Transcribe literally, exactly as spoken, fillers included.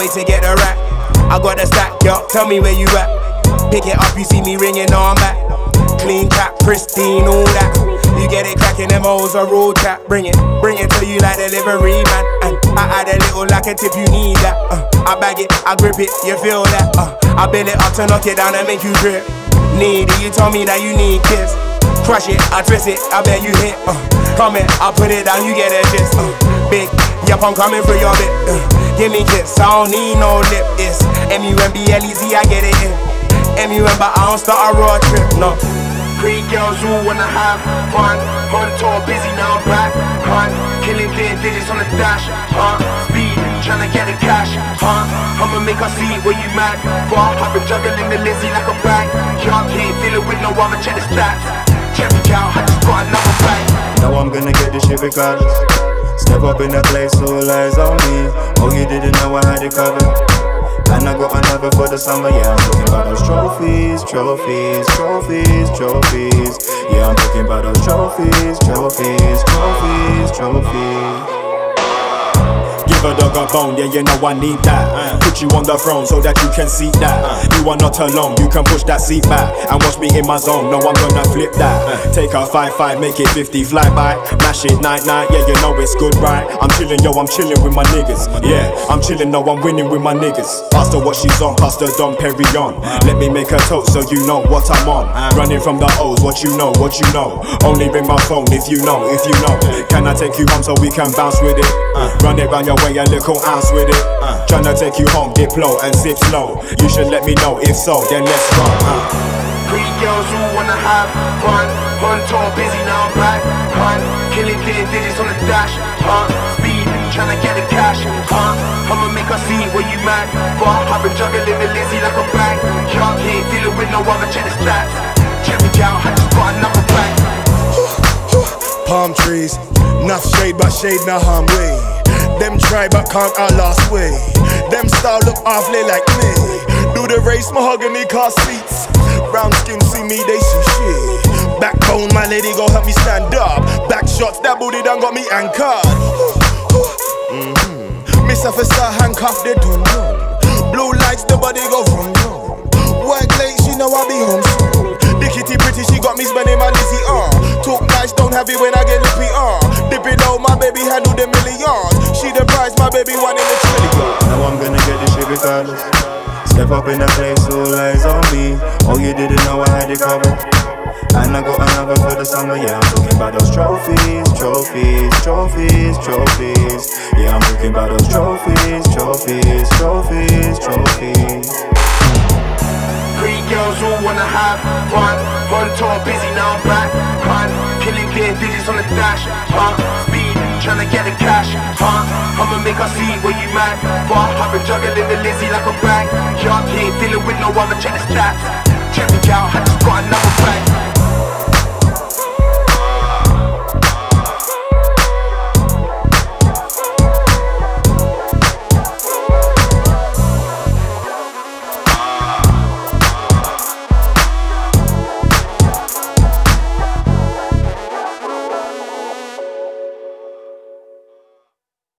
wait to get the rack. I got the stack, yo, tell me where you at. Pick it up, you see me ringing, know I'm back. Clean cap, pristine, all that. You get it cracking, them hoes are road tap. Bring it, bring it to you like delivery man. And I add a little like a tip, you need that. uh, I bag it, I grip it, you feel that. uh, I build it up to knock it down and make you grip. Need it, you told me that you need kiss. Crush it, I twist it, I bet you hit. uh, Come in, I put it down, you get a gist. uh, Big, yep, I'm coming for your bit. uh, Give me kiss, I don't need no lip. It's M U M B L E Z, I get it in. M U M, but I don't start a road trip, no. Three girls who wanna have fun. On tour, busy now, I'm back. Hun, killing clear digits on the dash. Huh, speed, tryna get the cash. Huh, I'ma make her see where you mad. But I've been juggling the Lizzie like a bag. Y'all can't deal it with no other, check the stats. Check me out, I just got another bag. Now I'm gonna get this shit regardless. Step up in the place, all eyes on me. Oh, you didn't know I had it covered. And I got another for the summer, yeah. I'm talking about those trophies, trophies, trophies, trophies. Yeah, I'm talking about those trophies, trophies, trophies, trophies. Give a dog a bone, yeah, you know I need that. uh, Put you on the throne so that you can see that. uh, You are not alone, you can push that seat back and watch me in my zone, no I'm gonna flip that. uh, Take a five five, make it fifty, fly by. Mash it night night, yeah you know it's good right. I'm chilling, yo, I'm chilling with my niggas. Yeah, I'm chilling, no I'm winning with my niggas. Ask her what she's on, pass the Dom Perignon. Let me make her toast so you know what I'm on. Running from the O's, what you know, what you know. Only ring my phone if you know, if you know. Can I take you home so we can bounce with it? Run it round your way, a little ounce with it. uh, Tryna take you home, dip low and sip slow. You should let me know, if so, then let's go. uh. Three girls who wanna have fun. On tour, busy now, I'm back. Hun, killing clear digits on the dash. Huh, speed, tryna get the cash. Huh, I'ma make her see where you mad. But I've been juggling the Lizzie like a bag. Y'all can't deal it with no other, check the stats. Check me out, I just got another bag. Palm trees, enough shade but shade now harm way. Them try but can't our last way. Them style look awfully like me. Do the race, mahogany car seats. Brown skin see me, they see shit. Backbone, my lady go help me stand up. Back shots, that booty done got me anchored. mm-hmm. Miss officer handcuffed, they don't run. Blue lights, the body go run run. White late, she know I be home soon. The kitty pretty, she got me spending my Lizzie on. uh. Talk nice, don't have it when I get lippy on. uh. Dip it low, my baby handle the millions. She the prize, my baby one in a trillion. Now I'm gonna get this shit regardless. Step up in the place, all eyes on me. Oh, you didn't know I had it covered. And I got another for the summer, yeah. I'm talking about those trophies, trophies, trophies, trophies. Yeah, I'm talking about those trophies, trophies, trophies, trophies. Three girls who wanna have fun. On tour, busy now, I'm back. Hun, killing clear digits on the dash. Huh, speed, tryna get the cash. Huh, I'ma make her see where you mad. But I've been juggling the Lizzie like a bag. Y'all can't deal it with no other, check the stats. Check me out, I just got another bag.